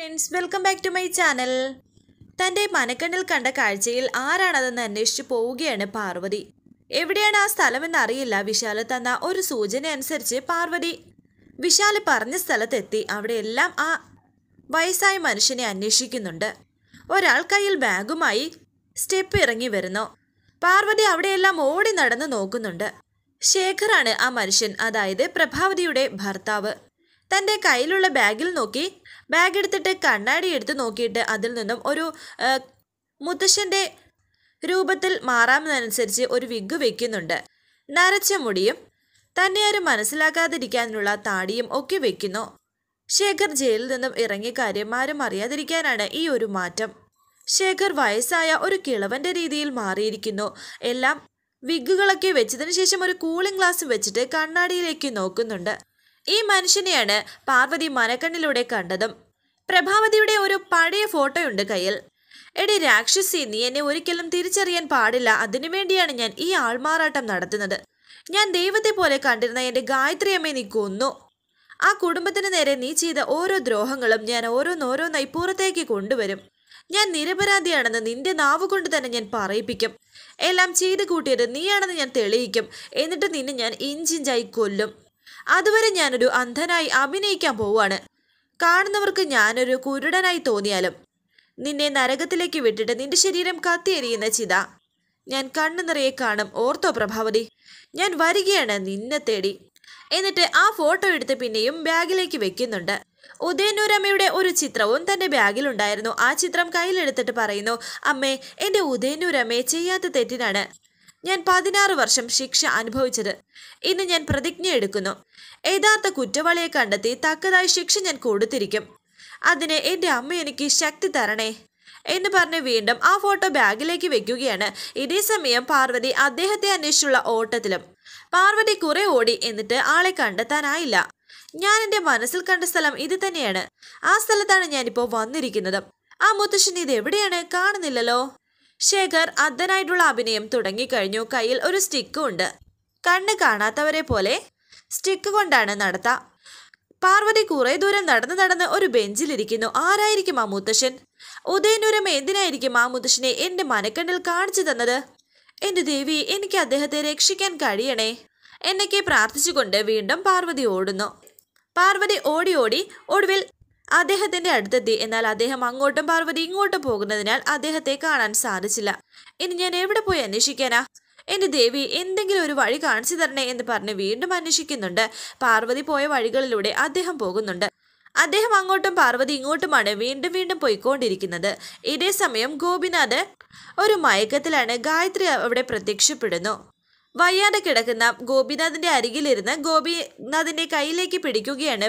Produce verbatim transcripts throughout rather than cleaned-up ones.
Friends, welcome back to my channel. തൻ്റെ മനക്കണ്ണിൽ കണ്ട കാഴ്ചയിൽ ആരാണതെന്ന് അന്വേഷിച്ചു പോവുകയാണ് പാർവതി. എവിടെയാണ് ആ സ്ഥലമെന്ന് അറിയില്ല. വിശാല് തന്ന ഒരു സൂചന അനുസരിച്ച് പാർവതി വിശാല് പറഞ്ഞ സ്ഥലത്തെത്തി. അവിടെയെല്ലാം ആ വയസ്സായ മനുഷ്യനെ അന്വേഷിക്കുന്നുണ്ട്. ഒരാൾ കയ്യിൽ ബാഗുമായി സ്റ്റെപ്പ് ഇറങ്ങി വരുന്നു. പാർവതി അവിടെയെല്ലാം ഓടി നടന്ന് നോക്കുന്നുണ്ട്. ശേഖറാണ് ആ മനുഷ്യൻ, അതായത് പ്രഭാവതിയുടെ ഭർത്താവ്. തൻ്റെ കയ്യിലുള്ള ബാഗിൽ നോക്കി ബാഗ് എടുത്തിട്ട് കണ്ണാടി എടുത്ത് നോക്കിയിട്ട് അതിൽ നിന്നും ഒരു മുത്തശ്ശൻ്റെ രൂപത്തിൽ മാറാമെന്നനുസരിച്ച് ഒരു വിഗ് വെക്കുന്നുണ്ട്. നരച്ച മുടിയും തന്നെ ആരും മനസ്സിലാക്കാതിരിക്കാനുള്ള താടിയും ഒക്കെ വെക്കുന്നു. ശേഖർ ജയിലിൽ നിന്നും ഇറങ്ങിയ കാര്യം ആരും അറിയാതിരിക്കാനാണ് ഈ ഒരു മാറ്റം. ശേഖർ വയസ്സായ ഒരു കിളവൻ്റെ രീതിയിൽ മാറിയിരിക്കുന്നു. എല്ലാം വിഗുകളൊക്കെ വെച്ചതിന് ശേഷം ഒരു കൂളിംഗ് ഗ്ലാസ് വെച്ചിട്ട് കണ്ണാടിയിലേക്ക് നോക്കുന്നുണ്ട്. ഈ മനുഷ്യനെയാണ് പാർവതി മനക്കണ്ണിലൂടെ കണ്ടതും. പ്രഭാവതിയുടെ ഒരു പഴയ ഫോട്ടോയുണ്ട് കയ്യിൽ. എടി രാക്ഷസി, നീ എന്നെ ഒരിക്കലും തിരിച്ചറിയാൻ പാടില്ല. അതിനുവേണ്ടിയാണ് ഞാൻ ഈ ആൾമാറാട്ടം നടത്തുന്നത്. ഞാൻ ദൈവത്തെ പോലെ കണ്ടിരുന്ന എൻ്റെ ഗായത്രിയമ്മയെ നീ കൊന്നു. ആ കുടുംബത്തിന് നേരെ നീ ചെയ്ത ഓരോ ദ്രോഹങ്ങളും ഞാൻ ഓരോന്നോരോന്നായി പുറത്തേക്ക് കൊണ്ടുവരും. ഞാൻ നിരപരാധിയാണെന്ന് നിന്റെ നാവ് കൊണ്ട് തന്നെ ഞാൻ പറയിപ്പിക്കും. എല്ലാം ചെയ്ത് കൂട്ടിയത് നീയാണെന്ന് ഞാൻ തെളിയിക്കും. എന്നിട്ട് നിന്നെ ഞാൻ ഇഞ്ചിഞ്ചായി കൊല്ലും. അതുവരെ ഞാനൊരു അന്ധനായി അഭിനയിക്കാൻ പോവാണ്. കാണുന്നവർക്ക് ഞാനൊരു കുരുടനായി തോന്നിയാലും നിന്നെ നരകത്തിലേക്ക് വിട്ടിട്ട് നിന്റെ ശരീരം കത്തിയെരിയുന്ന ചിത ഞാൻ കണ്ണു നിറയെ കാണും. ഓർത്തോ പ്രഭാവതി, ഞാൻ വരികയാണ് നിന്നെ തേടി. എന്നിട്ട് ആ ഫോട്ടോ എടുത്ത് പിന്നെയും ബാഗിലേക്ക് വെക്കുന്നുണ്ട്. ഉദയന്നൂരമ്മയുടെ ഒരു ചിത്രവും തൻ്റെ ബാഗിലുണ്ടായിരുന്നു. ആ ചിത്രം കയ്യിലെടുത്തിട്ട് പറയുന്നു, അമ്മേ, എൻ്റെ ഉദയന്നൂരമ്മയെ ചെയ്യാത്ത തെറ്റിനാണ് ഞാൻ പതിനാറ് വർഷം ശിക്ഷ അനുഭവിച്ചത്. ഇന്ന് ഞാൻ പ്രതിജ്ഞ എടുക്കുന്നു. യഥാർത്ഥ കുറ്റവാളിയെ കണ്ടെത്തി തക്കതായ ശിക്ഷ ഞാൻ കൊടുത്തിരിക്കും. അതിന് എൻ്റെ അമ്മ എനിക്ക് ശക്തി തരണേ എന്ന് പറഞ്ഞ് വീണ്ടും ആ ഫോട്ടോ ബാഗിലേക്ക് വെക്കുകയാണ്. ഇതേ സമയം പാർവതി അദ്ദേഹത്തെ അന്വേഷിച്ചുള്ള ഓട്ടത്തിലും. പാർവതി കുറെ ഓടി, എന്നിട്ട് ആളെ കണ്ടെത്താനായില്ല. ഞാൻ എൻ്റെ മനസ്സിൽ കണ്ട സ്ഥലം ഇത് തന്നെയാണ്. ആ സ്ഥലത്താണ് ഞാനിപ്പോൾ വന്നിരിക്കുന്നത്. ആ മുത്തശ്ശൻ ഇത് എവിടെയാണ്? കാണുന്നില്ലല്ലോ. ശേഖർ അന്ധനായിട്ടുള്ള അഭിനയം തുടങ്ങിക്കഴിഞ്ഞു. കയ്യിൽ ഒരു സ്റ്റിക്കും ഉണ്ട്. കണ്ണ് കാണാത്തവരെ പോലെ സ്റ്റിക്ക് കൊണ്ടാണ് നടത്ത. പാർവതി കുറെ ദൂരം നടന്ന് നടന്ന് ഒരു ബെഞ്ചിലിരിക്കുന്നു. ആരായിരിക്കും ആ മുത്തശ്ശൻ? ഉദയന്നൂരമ്മ എന്തിനായിരിക്കും ആ മുത്തശ്ശനെ എൻ്റെ മനക്കണ്ണിൽ കാണിച്ചു തന്നത്? എൻ്റെ ദേവി, എനിക്ക് അദ്ദേഹത്തെ രക്ഷിക്കാൻ കഴിയണേ എന്നൊക്കെ പ്രാർത്ഥിച്ചുകൊണ്ട് വീണ്ടും പാർവതി ഓടുന്നു. പാർവതി ഓടി ഓടി ഒടുവിൽ അദ്ദേഹത്തിന്റെ അടുത്തെത്തി. എന്നാൽ അദ്ദേഹം അങ്ങോട്ടും പാർവതി ഇങ്ങോട്ടും പോകുന്നതിനാൽ അദ്ദേഹത്തെ കാണാൻ സാധിച്ചില്ല. ഇനി ഞാൻ എവിടെ പോയി അന്വേഷിക്കാനാ? എൻ്റെ ദേവി, എന്തെങ്കിലും ഒരു വഴി കാണിച്ചു തരണേ എന്ന് പറഞ്ഞ് വീണ്ടും അന്വേഷിക്കുന്നുണ്ട്. പാർവതി പോയ വഴികളിലൂടെ അദ്ദേഹം പോകുന്നുണ്ട്. അദ്ദേഹം അങ്ങോട്ടും പാർവതി ഇങ്ങോട്ടുമാണ് വീണ്ടും വീണ്ടും പോയിക്കൊണ്ടിരിക്കുന്നത്. ഇതേ സമയം ഗോപിനാഥ് ഒരു മയക്കത്തിലാണ്. ഗായത്രി അവിടെ പ്രത്യക്ഷപ്പെടുന്നു. വയ്യാതെ കിടക്കുന്ന ഗോപിനാഥിന്റെ അരികിലിരുന്ന് ഗോപിനാഥിന്റെ കയ്യിലേക്ക് പിടിക്കുകയാണ്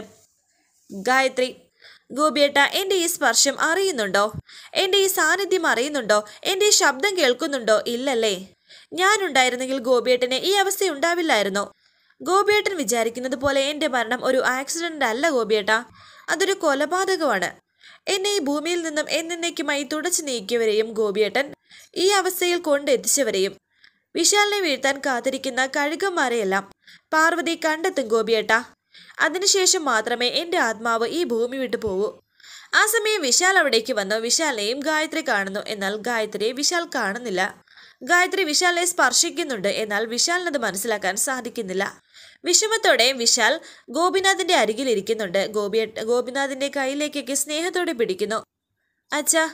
ഗായത്രി. ഗോപിയേട്ട, എൻ്റെ ഈ സ്പർശം അറിയുന്നുണ്ടോ? എൻ്റെ ഈ സാന്നിധ്യം അറിയുന്നുണ്ടോ? എൻ്റെ ഈ ശബ്ദം കേൾക്കുന്നുണ്ടോ? ഇല്ലല്ലേ? ഞാനുണ്ടായിരുന്നെങ്കിൽ ഗോപിയേട്ടന് ഈ അവസ്ഥ ഉണ്ടാവില്ലായിരുന്നു. ഗോപിയേട്ടൻ വിചാരിക്കുന്നത് പോലെ എൻ്റെ മരണം ഒരു ആക്സിഡന്റ് അല്ല ഗോപിയേട്ട, അതൊരു കൊലപാതകമാണ്. എന്നെ ഈ ഭൂമിയിൽ നിന്നും എന്നേക്കുമായി തുടച്ചു നീക്കിയവരെയും ഗോപിയേട്ടൻ ഈ അവസ്ഥയിൽ കൊണ്ടെത്തിച്ചവരെയും വിശാലിനെ വീഴ്ത്താൻ കാത്തിരിക്കുന്ന കഴുകന്മാരെയെല്ലാം പാർവതി കണ്ടെത്തും ഗോപിയേട്ട. അതിനുശേഷം മാത്രമേ എൻ്റെ ആത്മാവ് ഈ ഭൂമി വിട്ടു പോകൂ. ആ സമയം വിശാൽ അവിടേക്ക് വന്നു. വിശാലിനെയും ഗായത്രി കാണുന്നു. എന്നാൽ ഗായത്രിയെ വിശാൽ കാണുന്നില്ല. ഗായത്രി വിശാലിനെ സ്പർശിക്കുന്നുണ്ട്. എന്നാൽ വിശാലിനത് മനസ്സിലാക്കാൻ സാധിക്കുന്നില്ല. വിഷമത്തോടെ വിശാൽ ഗോപിനാഥിന്റെ അരികിൽ ഇരിക്കുന്നുണ്ട്. ഗോപിയെ ഗോപിനാഥിന്റെ കയ്യിലേക്കൊക്കെ സ്നേഹത്തോടെ പിടിക്കുന്നു. അച്ഛാ,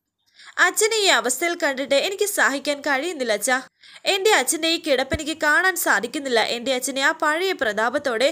അച്ഛനെ ഈ അവസ്ഥയിൽ കണ്ടിട്ട് എനിക്ക് സഹിക്കാൻ കഴിയുന്നില്ല അച്ഛാ. എൻ്റെ അച്ഛൻ്റെ ഈ കിടപ്പെനിക്ക് കാണാൻ സാധിക്കുന്നില്ല. എൻ്റെ അച്ഛനെ ആ പഴയ പ്രതാപത്തോടെ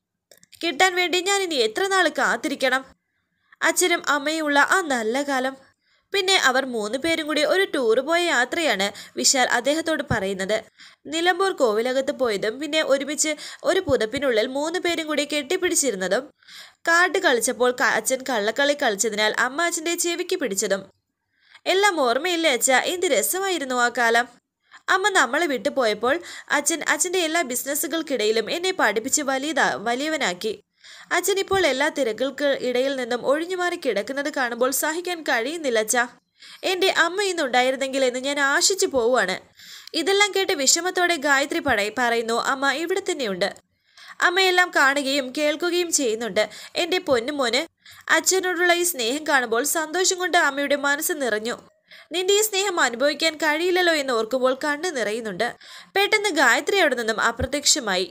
കിട്ടാൻ വേണ്ടി ഞാൻ ഇനി എത്ര നാൾ കാത്തിരിക്കണം? അച്ഛനും അമ്മയുമുള്ള ആ നല്ല കാലം. പിന്നെ അവർ മൂന്ന് പേരും കൂടി ഒരു ടൂർ പോയ യാത്രയാണ് വിശാൽ അദ്ദേഹത്തോട് പറയുന്നത്. നിലമ്പൂർ കോവിലകത്ത് പോയതും പിന്നെ ഒരുമിച്ച് ഒരു പുതപ്പിനുള്ളിൽ മൂന്ന് പേരും കൂടി കെട്ടിപ്പിടിച്ചിരുന്നതും കാട്ട് കളിച്ചപ്പോൾ അച്ഛൻ കള്ളക്കളി കളിച്ചതിനാൽ അമ്മ അച്ഛൻ്റെ ചെവിക്ക് പിടിച്ചതും എല്ലാം ഓർമ്മയില്ലേ അച്ഛാ? എന്ത് രസമായിരുന്നു ആ കാലം. അമ്മ നമ്മളെ വിട്ടുപോയപ്പോൾ അച്ഛൻ അച്ഛൻ്റെ എല്ലാ ബിസിനസ്സുകൾക്കിടയിലും എന്നെ പഠിപ്പിച്ച് വലിയതാ വലിയവനാക്കി. അച്ഛൻ ഇപ്പോൾ എല്ലാ തിരക്കുകൾക്ക് ഇടയിൽ നിന്നും ഒഴിഞ്ഞു മാറി കിടക്കുന്നത് കാണുമ്പോൾ സഹിക്കാൻ കഴിയുന്നില്ല അച്ഛാ. എൻ്റെ അമ്മ ഇന്നുണ്ടായിരുന്നെങ്കിൽ എന്ന് ഞാൻ ആശിച്ചു പോവുകയാണ്. ഇതെല്ലാം കേട്ട് വിഷമത്തോടെ ഗായത്രി പട പറയുന്നു, അമ്മ ഇവിടെ തന്നെയുണ്ട്. അമ്മയെല്ലാം കാണുകയും കേൾക്കുകയും ചെയ്യുന്നുണ്ട്. എൻ്റെ പൊന്നുമോന് അച്ഛനോടുള്ള ഈ സ്നേഹം കാണുമ്പോൾ സന്തോഷം കൊണ്ട് അമ്മയുടെ മനസ്സ് നിറഞ്ഞു. നിന്റെ ഈ സ്നേഹം അനുഭവിക്കാൻ കഴിയില്ലല്ലോ എന്ന് ഓർക്കുമ്പോൾ കണ്ണ് നിറയുന്നുണ്ട്. പെട്ടെന്ന് ഗായത്രി അവിടെ നിന്നും അപ്രത്യക്ഷമായി.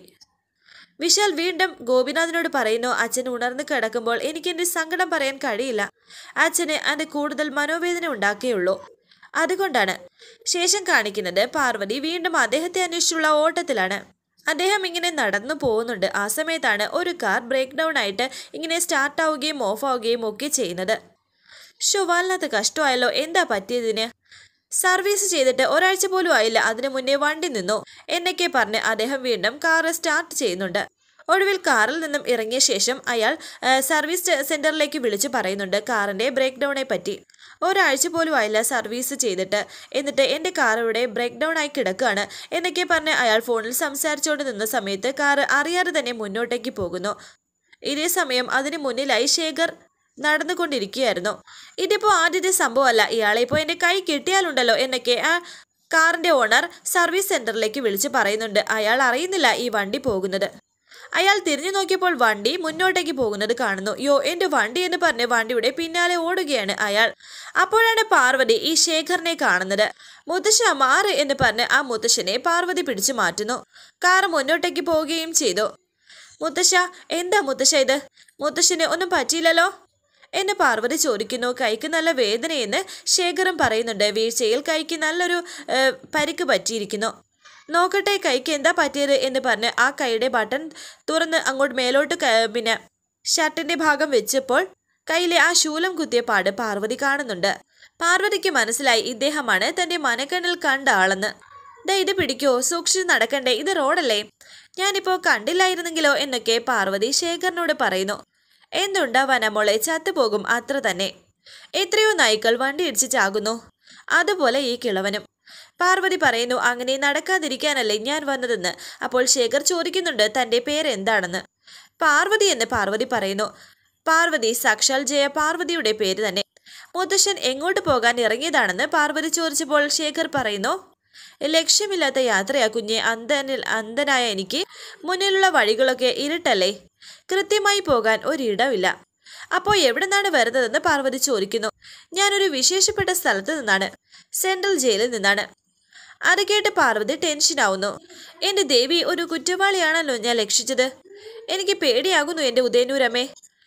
വിശാൽ വീണ്ടും ഗോപിനാഥിനോട് പറയുന്നു, അച്ഛൻ ഉണർന്നു കിടക്കുമ്പോൾ എനിക്ക് എൻ്റെ സങ്കടം പറയാൻ കഴിയില്ല. അച്ഛന് അത് കൂടുതൽ മനോവേദന ഉണ്ടാക്കിയുള്ളൂ. അതുകൊണ്ടാണ്. ശേഷം കാണിക്കുന്നത് പാർവതി വീണ്ടും അദ്ദേഹത്തെ അന്വേഷിച്ചുള്ള ഓട്ടത്തിലാണ്. അദ്ദേഹം ഇങ്ങനെ നടന്നു പോകുന്നുണ്ട്. ആ സമയത്താണ് ഒരു കാർ ബ്രേക്ക് ഡൗൺ ആയിട്ട് ഇങ്ങനെ സ്റ്റാർട്ട് ആവുകയും ഓഫ് ആവുകയും ഒക്കെ ചെയ്യുന്നത്. ഷോ, വല്ലാത്ത കഷ്ടമായല്ലോ. എന്താ പറ്റിയതിന്? സർവീസ് ചെയ്തിട്ട് ഒരാഴ്ച പോലും ആയില്ല, അതിനു മുന്നേ വണ്ടി നിന്നു എന്നൊക്കെ പറഞ്ഞ് അദ്ദേഹം വീണ്ടും കാർ സ്റ്റാർട്ട് ചെയ്യുന്നുണ്ട്. ഒടുവിൽ കാറിൽ നിന്നും ഇറങ്ങിയ ശേഷം അയാൾ സർവീസ് സെന്ററിലേക്ക് വിളിച്ചു പറയുന്നുണ്ട് കാറിന്റെ ബ്രേക്ക് ഡൗണെ പറ്റി. ഒരാഴ്ച പോലും ആയില്ല സർവീസ് ചെയ്തിട്ട്, എന്നിട്ട് എൻ്റെ കാർ ഇവിടെ ബ്രേക്ക് ഡൗൺ ആയി കിടക്കുകയാണ് എന്നൊക്കെ പറഞ്ഞ് അയാൾ ഫോണിൽ സംസാരിച്ചുകൊണ്ട് നിന്ന സമയത്ത് കാർ അറിയാതെ തന്നെ മുന്നോട്ടേക്ക് പോകുന്നു. ഇതേ സമയം അതിന് മുന്നിലായി ശേഖർ നടന്നുകൊണ്ടിരിക്കുകയായിരുന്നു. ഇതിപ്പോ ആദ്യത്തെ സംഭവമല്ല, ഇയാളെ ഇപ്പോൾ എൻ്റെ കൈ കിട്ടിയാലുണ്ടല്ലോ എന്നൊക്കെ ആ കാറിന്റെ ഓണർ സർവീസ് സെന്ററിലേക്ക് വിളിച്ച് പറയുന്നുണ്ട്. അയാൾ അറിയുന്നില്ല ഈ വണ്ടി പോകുന്നത്. അയാൾ തിരിഞ്ഞു നോക്കിയപ്പോൾ വണ്ടി മുന്നോട്ടേക്ക് പോകുന്നത് കാണുന്നു. യോ, എൻ്റെ വണ്ടി എന്ന് പറഞ്ഞ് വണ്ടിയുടെ പിന്നാലെ ഓടുകയാണ് അയാൾ. അപ്പോഴാണ് പാർവതി ഈ ശേഖറിനെ കാണുന്നത്. മുത്തശ്ശ മാറ് എന്ന് പറഞ്ഞ് ആ മുത്തശ്ശനെ പാർവതി പിടിച്ചു മാറ്റുന്നു. കാർ മുന്നോട്ടേക്ക് പോവുകയും ചെയ്തു. മുത്തശ്ശ, എന്താ മുത്തശ്ശ ഇത്? മുത്തശ്ശന് ഒന്നും പറ്റിയില്ലല്ലോ എന്ന് പാർവതി ചോദിക്കുന്നു. കൈക്ക് നല്ല വേദനയെന്ന് ശേഖറും പറയുന്നുണ്ട്. വീഴ്ചയിൽ കൈക്ക് നല്ലൊരു പരിക്ക് പറ്റിയിരിക്കുന്നു. നോക്കട്ടെ കൈക്ക് എന്താ പറ്റിയത് എന്ന് പറഞ്ഞ് ആ കൈയുടെ ബട്ടൺ തുറന്ന് അങ്ങോട്ട് മേലോട്ട് പിന്നെ ഷർട്ടിന്റെ ഭാഗം വെച്ചപ്പോൾ കയ്യിലെ ആ ശൂലം കുത്തിയ പാട് പാർവതി കാണുന്നുണ്ട്. പാർവതിക്ക് മനസ്സിലായി ഇദ്ദേഹമാണ് തന്റെ മനക്കണ്ണിൽ കണ്ട ആളെന്ന്. ദേ, ഇത് പിടിക്കോ, സൂക്ഷിച്ച് നടക്കണ്ടേ, ഇത് റോഡല്ലേ, ഞാനിപ്പോ കണ്ടില്ലായിരുന്നെങ്കിലോ എന്നൊക്കെ പാർവതി ശേഖറിനോട് പറയുന്നു. എന്തുണ്ടാവാനാ മോളെ, ചത്തുപോകും അത്ര തന്നെ. എത്രയോ നായ്ക്കൾ വണ്ടി ഇടിച്ച് ചാകുന്നു, അതുപോലെ ഈ കിളവനും. പാർവതി പറയുന്നു, അങ്ങനെ നടക്കാതിരിക്കാനല്ലേ ഞാൻ വന്നതെന്ന്. അപ്പോൾ ശേഖർ ചോദിക്കുന്നുണ്ട് തന്റെ പേരെന്താണെന്ന്. പാർവതി എന്ന് പാർവതി പറയുന്നു. പാർവതി സാക്ഷാൽ ജയ പാർവതിയുടെ പേര് തന്നെ. മുത്തശ്ശൻ എങ്ങോട്ട് പോകാൻ ഇറങ്ങിയതാണെന്ന് പാർവതി ചോദിച്ചപ്പോൾ ശേഖർ പറയുന്നു, ലക്ഷ്യമില്ലാത്ത യാത്രയാ കുഞ്ഞെ, അന്ധനിൽ അന്ധനായ എനിക്ക് മുന്നിലുള്ള വഴികളൊക്കെ ഇരുട്ടല്ലേ, കൃത്യമായി പോകാൻ ഒരിടമില്ല. അപ്പോൾ എവിടെ നിന്നാണ് വരുന്നതെന്ന് പാർവതി ചോദിക്കുന്നു. ഞാനൊരു വിശേഷപ്പെട്ട സ്ഥലത്ത് നിന്നാണ്, സെൻട്രൽ ജയിലിൽ നിന്നാണ്. അത് കേട്ട് പാർവതി ടെൻഷനാവുന്നു. എൻ്റെ ദേവി, ഒരു കുറ്റവാളിയാണല്ലോ ഞാൻ രക്ഷിച്ചത്. എനിക്ക് പേടിയാകുന്നു എൻ്റെ ഉദയനൂരമ്മേ.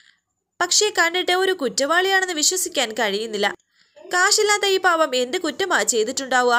പക്ഷേ കണ്ടിട്ട് ഒരു കുറ്റവാളിയാണെന്ന് വിശ്വസിക്കാൻ കഴിയുന്നില്ല. കാശില്ലാത്ത ഈ പാവം എന്ത് കുറ്റമാ ചെയ്തിട്ടുണ്ടാവുക?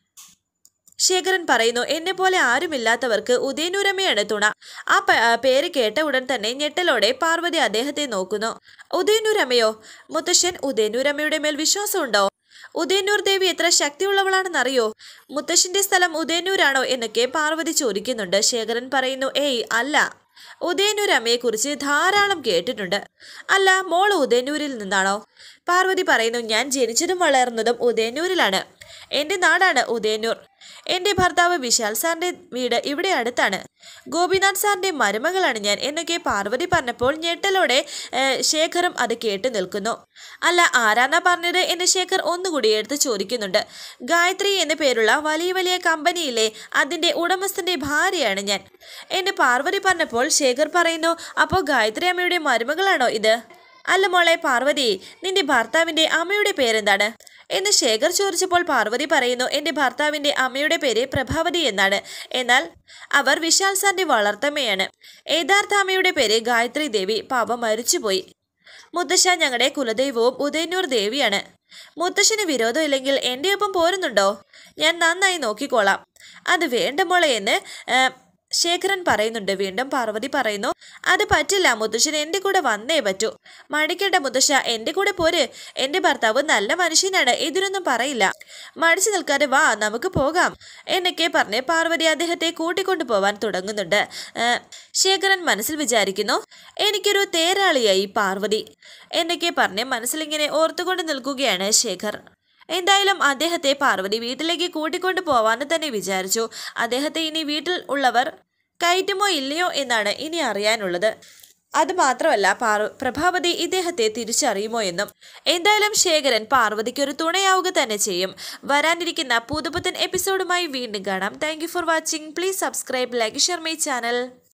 ശേഖരൻ പറയുന്നു, എന്നെ പോലെ ആരുമില്ലാത്തവർക്ക് ഉദയനൂരമ്മയാണ് തുണ. ആ പേര് കേട്ട ഉടൻ തന്നെ ഞെട്ടലോടെ പാർവതി അദ്ദേഹത്തെ നോക്കുന്നു. ഉദയനൂരമ്മയോ? മുത്തശ്ശൻ ഉദയനൂരമ്മയുടെ മേൽ വിശ്വാസമുണ്ടോ? ഉദയനൂർ ദേവി എത്ര ശക്തിയുള്ളവളാണെന്നറിയോ? മുത്തശ്ശന്റെ സ്ഥലം ഉദയനൂരാണോ എന്നൊക്കെ പാർവതി ചോദിക്കുന്നുണ്ട്. ശേഖരൻ പറയുന്നു, ഏയ് അല്ല, ഉദയനൂരമ്മയെ കുറിച്ച് ധാരാളം കേട്ടിട്ടുണ്ട്. അല്ല, മോൾ ഉദയനൂരിൽ നിന്നാണോ? പാർവതി പറയുന്നു, ഞാൻ ജനിച്ചതും വളർന്നതും ഉദയനൂരിലാണ്. എൻ്റെ നാടാണ് ഉദയനൂർ. എൻ്റെ ഭർത്താവ് വിശാൽ സാറിൻ്റെ വീട് ഇവിടെ അടുത്താണ്. ഗോപിനാഥ് സാറിൻ്റെ മരുമകളാണ് ഞാൻ എന്നൊക്കെ പാർവതി പറഞ്ഞപ്പോൾ ഞെട്ടലോടെ ശേഖറും അത് കേട്ട് നിൽക്കുന്നു. അല്ല, ആരാന്നാ പറഞ്ഞത് എന്ന് ശേഖർ ഒന്നുകൂടി എടുത്ത് ചോദിക്കുന്നുണ്ട്. ഗായത്രി എന്ന പേരുള്ള വലിയ വലിയ കമ്പനിയിലെ അതിൻ്റെ ഉടമസ്ഥൻ്റെ ഭാര്യയാണ് ഞാൻ എന്ന് പാർവതി പറഞ്ഞപ്പോൾ ശേഖർ പറയുന്നു, അപ്പോൾ ഗായത്രി അമ്മയുടെ മരുമകളാണോ ഇത്? അല്ല മോളെ പാർവതി, നിന്റെ ഭർത്താവിൻ്റെ അമ്മയുടെ പേരെന്താണ് എന്ന് ശേഖർ ചോദിച്ചപ്പോൾ പാർവതി പറയുന്നു, എൻ്റെ ഭർത്താവിൻ്റെ അമ്മയുടെ പേര് പ്രഭാവതി എന്നാണ്. എന്നാൽ അവർ വിശാൽ സാറിൻ്റെ വളർത്തമ്മയാണ്. യഥാർത്ഥ അമ്മയുടെ പേര് ഗായത്രി ദേവി. പാപം മരിച്ചുപോയി. മുത്തശ്ശ, ഞങ്ങളുടെ കുലദൈവവും ഉദയനൂർ ദേവിയാണ്. മുത്തശ്ശന് വിരോധമില്ലെങ്കിൽ എൻ്റെ ഒപ്പം പോരുന്നുണ്ടോ? ഞാൻ നന്നായി നോക്കിക്കോളാം. അത് വേണ്ട മോളെ എന്ന് ശേഖരൻ പറയുന്നുണ്ട്. വീണ്ടും പാർവതി പറയുന്നു, അത് പറ്റില്ല മുത്തശ്ശൻ, എൻ്റെ കൂടെ വന്നേ പറ്റൂ. മടിക്കേണ്ട മുത്തശ്ശ, എൻ്റെ കൂടെ പോര്. എൻ്റെ ഭർത്താവ് നല്ല മനുഷ്യനാണ്, ഇതിനൊന്നും പറയില്ല. മടിച്ചു നിൽക്കാതെ വാ, നമുക്ക് പോകാം എന്നൊക്കെ പറഞ്ഞ് പാർവതി അദ്ദേഹത്തെ കൂട്ടിക്കൊണ്ടു പോവാൻ തുടങ്ങുന്നുണ്ട്. ശേഖരൻ മനസ്സിൽ വിചാരിക്കുന്നു, എനിക്കൊരു തേരാളിയായി പാർവതി എന്നൊക്കെ പറഞ്ഞ് മനസ്സിലിങ്ങനെ ഓർത്തുകൊണ്ട് നിൽക്കുകയാണ് ശേഖർ. എന്തായാലും അദ്ദേഹത്തെ പാർവതി വീട്ടിലേക്ക് കൂട്ടിക്കൊണ്ടു പോവാന്ന് തന്നെ വിചാരിച്ചു. അദ്ദേഹത്തെ ഇനി വീട്ടിൽ ഉള്ളവർ കയറ്റുമോ ഇല്ലയോ എന്നാണ് ഇനി അറിയാനുള്ളത്. അത് മാത്രമല്ല പാർ പ്രഭാവതി ഇദ്ദേഹത്തെ തിരിച്ചറിയുമോ എന്നും. എന്തായാലും ശേഖരൻ പാർവതിക്ക് ഒരു തുണയാവുക തന്നെ ചെയ്യും. വരാനിരിക്കുന്ന പുതുപുത്തൻ എപ്പിസോഡുമായി വീണ്ടും കാണാം. Thank you for watching. Please subscribe, like, share my channel.